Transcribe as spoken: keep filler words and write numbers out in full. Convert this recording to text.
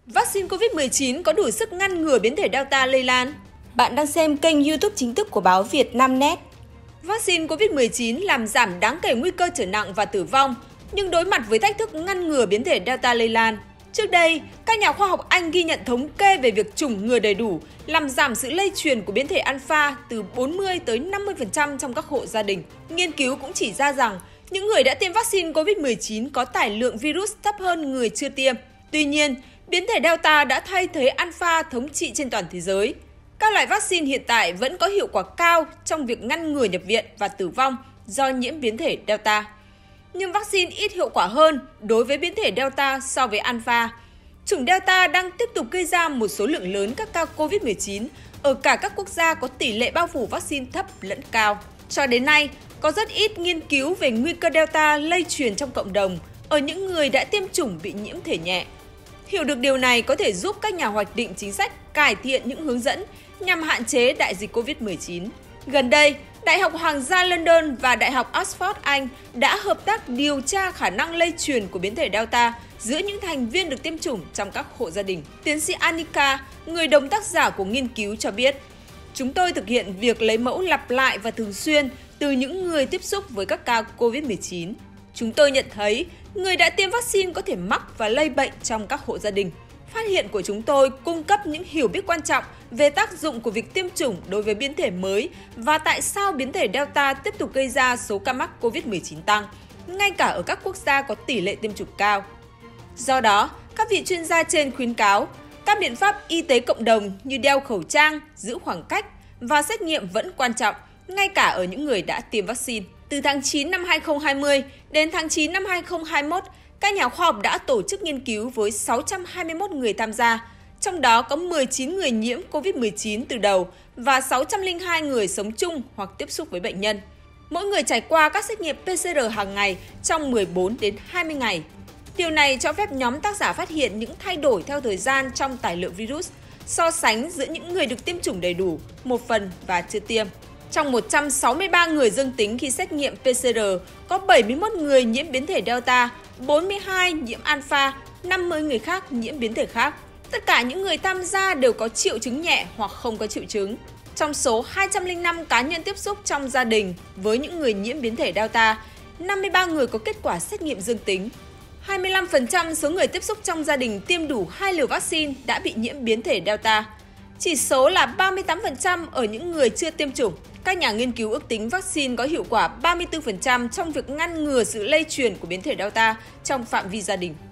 Vaccine Covid mười chín có đủ sức ngăn ngừa biến thể Delta lây lan? Bạn đang xem kênh YouTube chính thức của báo Vietnamnet. Vaccine Covid mười chín làm giảm đáng kể nguy cơ trở nặng và tử vong, nhưng đối mặt với thách thức ngăn ngừa biến thể Delta lây lan. Trước đây, các nhà khoa học Anh ghi nhận thống kê về việc chủng ngừa đầy đủ làm giảm sự lây truyền của biến thể Alpha từ bốn mươi tới năm mươi phần trăm trong các hộ gia đình. Nghiên cứu cũng chỉ ra rằng những người đã tiêm vaccine Covid mười chín có tải lượng virus thấp hơn người chưa tiêm. Tuy nhiên, biến thể Delta đã thay thế Alpha thống trị trên toàn thế giới. Các loại vaccine hiện tại vẫn có hiệu quả cao trong việc ngăn ngừa nhập viện và tử vong do nhiễm biến thể Delta. Nhưng vaccine ít hiệu quả hơn đối với biến thể Delta so với Alpha. Chủng Delta đang tiếp tục gây ra một số lượng lớn các ca Covid mười chín ở cả các quốc gia có tỷ lệ bao phủ vaccine thấp lẫn cao. Cho đến nay, có rất ít nghiên cứu về nguy cơ Delta lây truyền trong cộng đồng ở những người đã tiêm chủng bị nhiễm thể nhẹ. Hiểu được điều này có thể giúp các nhà hoạch định chính sách cải thiện những hướng dẫn nhằm hạn chế đại dịch Covid mười chín. Gần đây, Đại học Hoàng gia London và Đại học Oxford Anh đã hợp tác điều tra khả năng lây truyền của biến thể Delta giữa những thành viên được tiêm chủng trong các hộ gia đình. Tiến sĩ Anika, người đồng tác giả của nghiên cứu cho biết, chúng tôi thực hiện việc lấy mẫu lặp lại và thường xuyên từ những người tiếp xúc với các ca Covid mười chín. Chúng tôi nhận thấy người đã tiêm vaccine có thể mắc và lây bệnh trong các hộ gia đình. Phát hiện của chúng tôi cung cấp những hiểu biết quan trọng về tác dụng của việc tiêm chủng đối với biến thể mới và tại sao biến thể Delta tiếp tục gây ra số ca mắc Covid mười chín tăng, ngay cả ở các quốc gia có tỷ lệ tiêm chủng cao. Do đó, các vị chuyên gia trên khuyến cáo, các biện pháp y tế cộng đồng như đeo khẩu trang, giữ khoảng cách và xét nghiệm vẫn quan trọng, ngay cả ở những người đã tiêm vaccine. Từ tháng chín năm hai nghìn không trăm hai mươi đến tháng chín năm hai nghìn không trăm hai mươi mốt, các nhà khoa học đã tổ chức nghiên cứu với sáu trăm hai mươi mốt người tham gia, trong đó có mười chín người nhiễm Covid mười chín từ đầu và sáu trăm lẻ hai người sống chung hoặc tiếp xúc với bệnh nhân. Mỗi người trải qua các xét nghiệm pê xê rờ hàng ngày trong mười bốn đến hai mươi ngày. Điều này cho phép nhóm tác giả phát hiện những thay đổi theo thời gian trong tải lượng virus, so sánh giữa những người được tiêm chủng đầy đủ, một phần và chưa tiêm. Trong một trăm sáu mươi ba người dương tính khi xét nghiệm pê xê rờ, có bảy mươi mốt người nhiễm biến thể Delta, bốn mươi hai nhiễm Alpha, năm mươi người khác nhiễm biến thể khác. Tất cả những người tham gia đều có triệu chứng nhẹ hoặc không có triệu chứng. Trong số hai trăm lẻ năm cá nhân tiếp xúc trong gia đình với những người nhiễm biến thể Delta, năm mươi ba người có kết quả xét nghiệm dương tính. hai mươi lăm phần trăm số người tiếp xúc trong gia đình tiêm đủ hai liều vaccine đã bị nhiễm biến thể Delta. Chỉ số là ba mươi tám phần trăm ở những người chưa tiêm chủng. Các nhà nghiên cứu ước tính vaccine có hiệu quả ba mươi tư phần trăm trong việc ngăn ngừa sự lây truyền của biến thể Delta trong phạm vi gia đình.